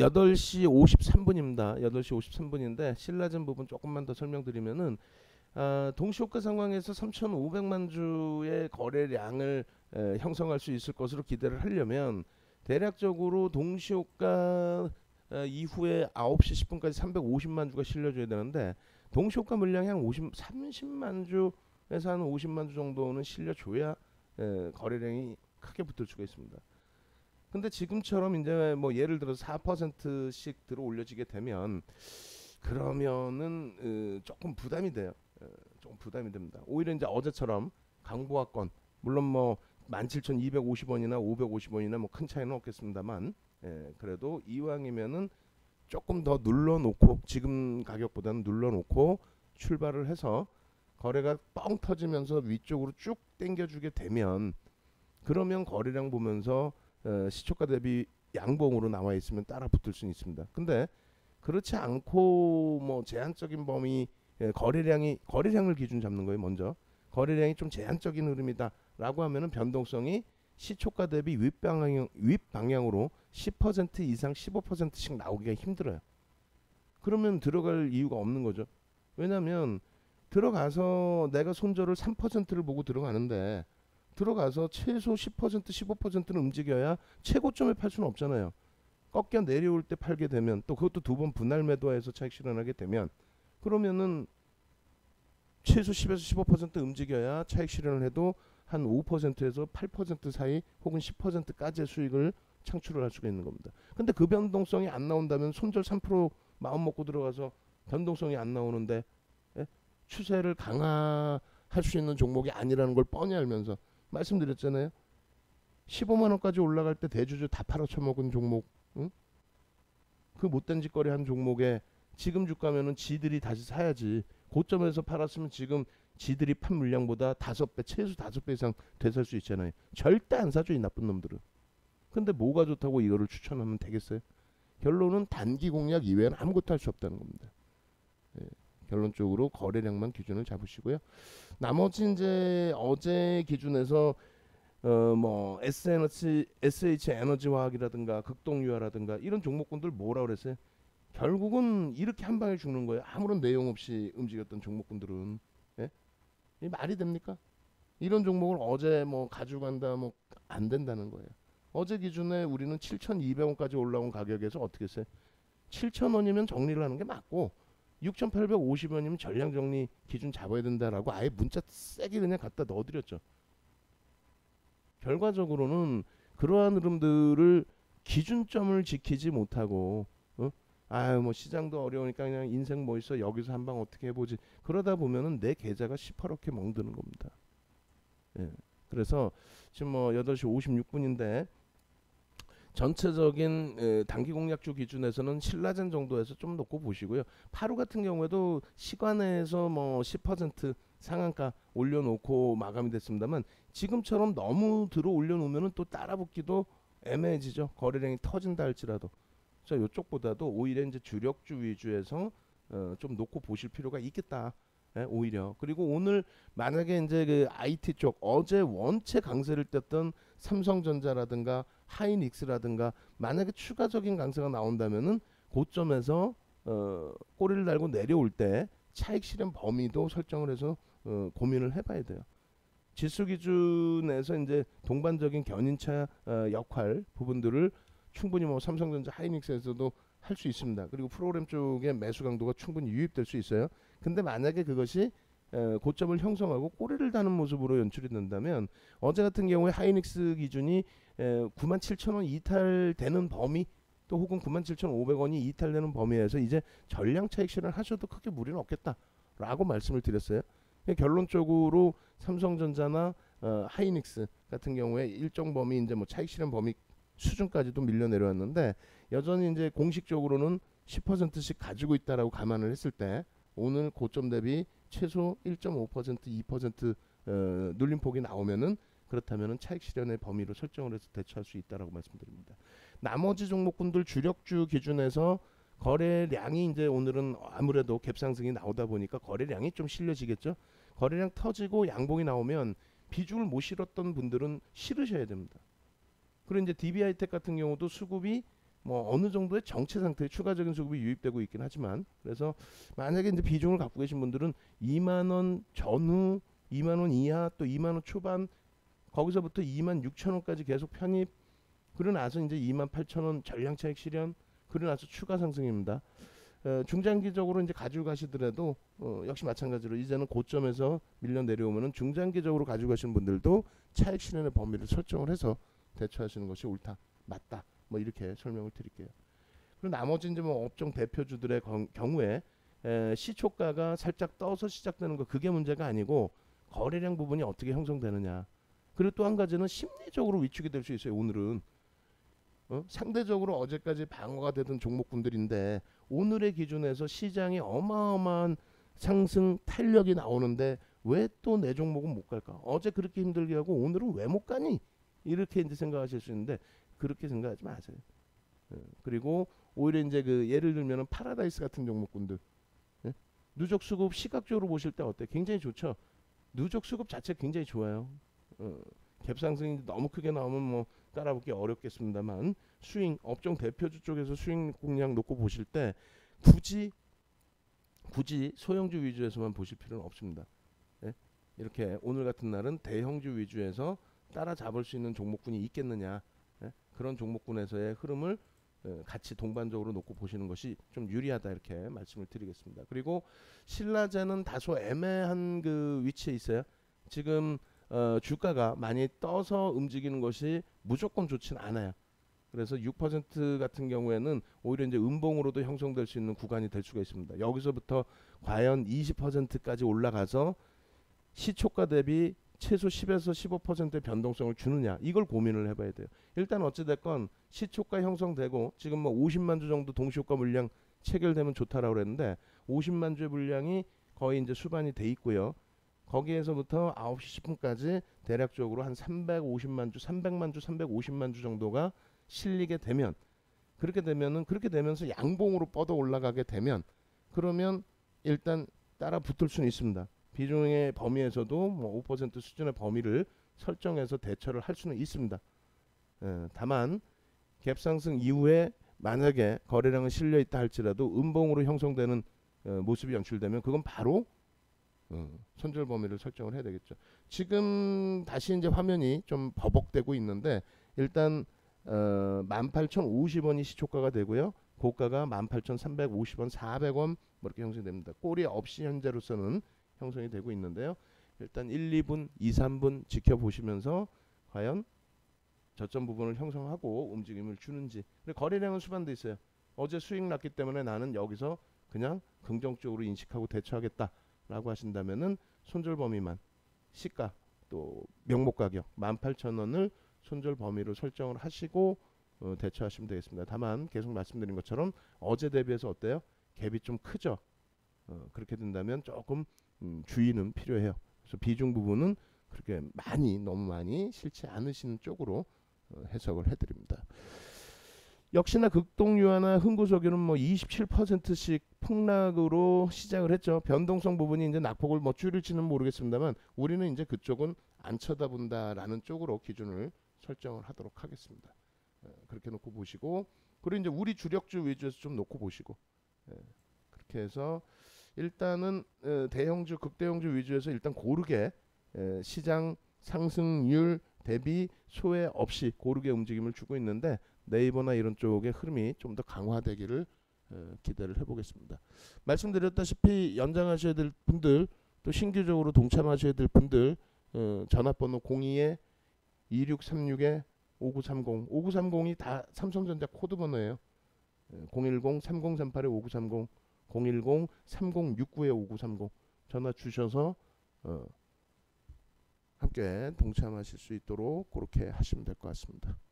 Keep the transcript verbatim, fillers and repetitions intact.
여덟 시 오십삼 분입니다. 여덟 시 오십삼 분인데 실라진 부분 조금만 더 설명드리면은 아, 동시호가 상황에서 삼천오백만 주의 거래량을 에, 형성할 수 있을 것으로 기대를 하려면 대략적으로 동시호가 어, 이후에 아홉 시 십 분까지 삼백오십만 주가 실려줘야 되는데 동시호가 물량이 한 오십, 삼십만 주에서 한 오십만 주 정도는 실려줘야 에, 거래량이 크게 붙을 수가 있습니다. 근데 지금처럼 이제 뭐 예를 들어 사 퍼센트씩 들어 올려지게 되면 그러면은 어, 조금 부담이 돼요. 어, 조금 부담이 됩니다. 오히려 이제 어제처럼 강보합권 물론 뭐 만 칠천이백오십 원이나 오백오십 원이나 뭐 큰 차이는 없겠습니다만 예, 그래도 이왕이면은 조금 더 눌러놓고 지금 가격보다는 눌러놓고 출발을 해서 거래가 뻥 터지면서 위쪽으로 쭉 당겨주게 되면 그러면 거래량 보면서 어, 시초가 대비 양봉으로 나와 있으면 따라 붙을 수는 있습니다. 근데 그렇지 않고 뭐 제한적인 범위 예, 거래량이 거래량을 기준 잡는 거예요. 먼저 거래량이 좀 제한적인 흐름이다라고 하면은 변동성이 시초가 대비 윗방향 윗방향으로 십 퍼센트 이상 십오 퍼센트씩 나오기가 힘들어요. 그러면 들어갈 이유가 없는 거죠. 왜냐하면 들어가서 내가 손절을 삼 퍼센트를 보고 들어가는데 들어가서 최소 십 퍼센트 십오 퍼센트는 움직여야 최고점에 팔 수는 없잖아요. 꺾여 내려올 때 팔게 되면 또 그것도 두 번 분할 매도해서 차익 실현하게 되면 그러면은 최소 십에서 십오 퍼센트 움직여야 차익 실현을 해도 한 오 퍼센트에서 팔 퍼센트 사이 혹은 십 퍼센트까지의 수익을 창출을 할 수가 있는 겁니다. 근데 그 변동성이 안 나온다면 손절 삼 퍼센트 마음 먹고 들어가서 변동성이 안 나오는데 예? 추세를 강화할 수 있는 종목이 아니라는 걸 뻔히 알면서 말씀드렸잖아요. 십오만 원까지 올라갈 때 대주주 다 팔아쳐먹은 종목 응? 그 못된 짓거리 한 종목에 지금 주가면은 지들이 다시 사야지. 고점에서 팔았으면 지금 지들이 판 물량보다 다섯 배 최소 다섯 배 이상 되살 수 있잖아요. 절대 안 사죠 이 나쁜 놈들은. 근데 뭐가 좋다고 이거를 추천하면 되겠어요? 결론은 단기 공략 이외에는 아무것도 할 수 없다는 겁니다. 예, 결론적으로 거래량만 기준을 잡으시고요. 나머지 이제 어제 기준에서 어 뭐 에스엔에이치, 에스에이치 에너지화학이라든가 극동유화라든가 이런 종목군들 뭐라 그랬어요? 결국은 이렇게 한 방에 죽는 거예요. 아무런 내용 없이 움직였던 종목군들은. 예? 이 말이 됩니까? 이런 종목을 어제 뭐 가져간다 뭐 안 된다는 거예요. 어제 기준에 우리는 칠천이백 원까지 올라온 가격에서 어떻게 했어요? 칠천 원이면 정리를 하는 게 맞고 육천팔백오십 원이면 전량 정리 기준 잡아야 된다라고 아예 문자 세게 그냥 갖다 넣어드렸죠. 결과적으로는 그러한 흐름들을 기준점을 지키지 못하고 어? 아유 뭐 시장도 어려우니까 그냥 인생 뭐 있어 여기서 한 방 어떻게 해보지 그러다 보면은 내 계좌가 시퍼렇게 멍드는 겁니다. 예. 그래서 지금 뭐 여덟 시 오십육 분인데 전체적인 에, 단기 공략주 기준에서는 신라젠 정도에서 좀 놓고 보시고요. 파루 같은 경우에도 시간에서 뭐 십 퍼센트 상한가 올려놓고 마감이 됐습니다만 지금처럼 너무 들어 올려놓으면 또 따라붙기도 애매해지죠. 거래량이 터진다 할지라도. 자, 이쪽보다도 오히려 이제 주력주 위주에서 어, 좀 놓고 보실 필요가 있겠다. 예, 오히려. 그리고 오늘 만약에 이제 그 아이티 쪽 어제 원체 강세를 뗐던 삼성전자라든가 하이닉스라든가 만약에 추가적인 강세가 나온다면은 고점에서 어, 꼬리를 달고 내려올 때 차익 실현 범위도 설정을 해서 어, 고민을 해봐야 돼요. 지수 기준에서 이제 동반적인 견인차 어, 역할 부분들을 충분히 뭐 삼성전자 하이닉스에서도 할 수 있습니다. 그리고 프로그램 쪽에 매수 강도가 충분히 유입될 수 있어요. 근데 만약에 그것이 에, 고점을 형성하고 꼬리를 다는 모습으로 연출이 된다면 어제 같은 경우에 하이닉스 기준이 에, 구만 칠천 원 이탈되는 범위 또 혹은 구만 칠천오백 원이 이탈되는 범위에서 이제 전량 차익 실현 하셔도 크게 무리는 없겠다라고 말씀을 드렸어요. 결론적으로 삼성전자나 어, 하이닉스 같은 경우에 일정 범위 이제 뭐 차익 실현 범위 수준까지도 밀려 내려왔는데 여전히 이제 공식적으로는 십 퍼센트씩 가지고 있다라고 감안을 했을 때 오늘 고점 대비 최소 일 점 오 퍼센트, 이 퍼센트 어, 눌림폭이 나오면은 그렇다면은 차익 실현의 범위로 설정을 해서 대처할 수 있다라고 말씀드립니다. 나머지 종목군들 주력주 기준에서 거래량이 이제 오늘은 아무래도 갭상승이 나오다 보니까 거래량이 좀 실려지겠죠. 거래량 터지고 양봉이 나오면 비중을 못 실었던 분들은 실으셔야 됩니다. 그리고 이제 디비하이텍 같은 경우도 수급이 뭐 어느 정도의 정체 상태의 추가적인 수급이 유입되고 있긴 하지만, 그래서 만약에 이제 비중을 갖고 계신 분들은 이만 원 전후, 이만 원 이하, 또 이만 원 초반, 거기서부터 이만 육천 원까지 계속 편입, 그러고 나서 이제 이만 팔천 원 전량 차익 실현, 그러고 나서 추가 상승입니다. 어, 중장기적으로 이제 가지고 가시더라도 어, 역시 마찬가지로 이제는 고점에서 밀려 내려오면은 중장기적으로 가지고 가시는 분들도 차익 실현의 범위를 설정을 해서 대처하시는 것이 옳다, 맞다, 뭐 이렇게 설명을 드릴게요. 그리고 나머지 이제 뭐 업종 대표주들의 건, 경우에 에, 시초가가 살짝 떠서 시작되는 거, 그게 문제가 아니고 거래량 부분이 어떻게 형성되느냐. 그리고 또 한 가지는 심리적으로 위축이 될 수 있어요. 오늘은 어? 상대적으로 어제까지 방어가 되던 종목군들인데 오늘의 기준에서 시장이 어마어마한 상승 탄력이 나오는데 왜 또 내 종목은 못 갈까? 어제 그렇게 힘들게 하고 오늘은 왜 못 가니? 이렇게 이제 생각하실 수 있는데 그렇게 생각하지 마세요. 예. 그리고 오히려 이제 그 예를 들면은 파라다이스 같은 종목군들, 예? 누적 수급 시각적으로 보실 때 어때? 굉장히 좋죠. 누적 수급 자체 굉장히 좋아요. 어, 갭상승이 너무 크게 나오면 뭐 따라붙기 어렵겠습니다만, 스윙 업종 대표주 쪽에서 스윙 공략 놓고 보실 때 굳이 굳이 소형주 위주에서만 보실 필요는 없습니다. 예? 이렇게 오늘 같은 날은 대형주 위주에서 따라잡을 수 있는 종목군이 있겠느냐, 예? 그런 종목군에서의 흐름을 예, 같이 동반적으로 놓고 보시는 것이 좀 유리하다, 이렇게 말씀을 드리겠습니다. 그리고 신라제는 다소 애매한 그 위치에 있어요. 지금 어, 주가가 많이 떠서 움직이는 것이 무조건 좋진 않아요. 그래서 육 퍼센트 같은 경우에는 오히려 이제 음봉으로도 형성될 수 있는 구간이 될 수가 있습니다. 여기서부터 과연 이십 퍼센트까지 올라가서 시초가 대비 최소 십에서 십오 퍼센트의 변동성을 주느냐, 이걸 고민을 해봐야 돼요. 일단 어찌됐건 시초가 형성되고 지금 뭐 오십만 주 정도 동시효과 물량 체결되면 좋다라고 그랬는데 오십만 주의 물량이 거의 이제 수반이 돼 있고요. 거기에서부터 아홉 시 십 분까지 대략적으로 한 삼백오십만 주, 삼백만 주, 삼백오십만 주 정도가 실리게 되면, 그렇게 되면은 그렇게 되면서 양봉으로 뻗어 올라가게 되면, 그러면 일단 따라 붙을 수는 있습니다. 비중의 범위에서도 뭐 오 퍼센트 수준의 범위를 설정해서 대처를 할 수는 있습니다. 예, 다만 갭상승 이후에 만약에 거래량은 실려 있다 할지라도 음봉으로 형성되는 어, 모습이 연출되면 그건 바로 어, 손절 범위를 설정을 해야 되겠죠. 지금 다시 이제 화면이 좀 버벅대고 있는데 일단 어, 만 팔천오십 원이 시초가가 되고요. 고가가 만 팔천삼백오십 원, 사백 원 뭐 이렇게 형성됩니다. 꼬리 없이 현재로서는 형성이 되고 있는데요. 일단 일, 이 분, 이, 삼 분 지켜보시면서 과연 저점 부분을 형성하고 움직임을 주는지. 근데 거래량은 수반돼 있어요. 어제 수익 났기 때문에 나는 여기서 그냥 긍정적으로 인식하고 대처하겠다라고 하신다면은 손절 범위만, 시가 또 명목 가격 만 팔천 원을 손절 범위로 설정을 하시고 어, 대처하시면 되겠습니다. 다만 계속 말씀드린 것처럼 어제 대비해서 어때요? 갭이 좀 크죠. 어, 그렇게 된다면 조금 음, 주의는 필요해요. 그래서 비중 부분은 그렇게 많이 너무 많이 싫지 않으시는 쪽으로 어, 해석을 해드립니다. 역시나 극동유화나 흥구석유는 뭐 이십칠 퍼센트씩 폭락으로 시작을 했죠. 변동성 부분이 이제 낙폭을 뭐 줄일지는 모르겠습니다만 우리는 이제 그쪽은 안 쳐다본다라는 쪽으로 기준을 설정을 하도록 하겠습니다. 에, 그렇게 놓고 보시고, 그리고 이제 우리 주력주 위주에서 좀 놓고 보시고, 에, 그렇게 해서 일단은 에, 대형주, 극대형주 위주에서 일단 고르게 에, 시장 상승률 대비 소외 없이 고르게 움직임을 주고 있는데 네이버나 이런 쪽의 흐름이 좀 더 강화되기를 에, 기대를 해보겠습니다. 말씀드렸다시피 연장하셔야 될 분들, 또 신규적으로 동참하셔야 될 분들 어, 전화번호 공이 이육삼육 오구삼공, 오구삼공이 다 삼성전자 코드 번호예요. 공일공 삼공삼팔 오구삼공, 공일공 삼공육구 오구삼공 전화 주셔서 어, 함께 동참하실 수 있도록 그렇게 하시면 될 것 같습니다.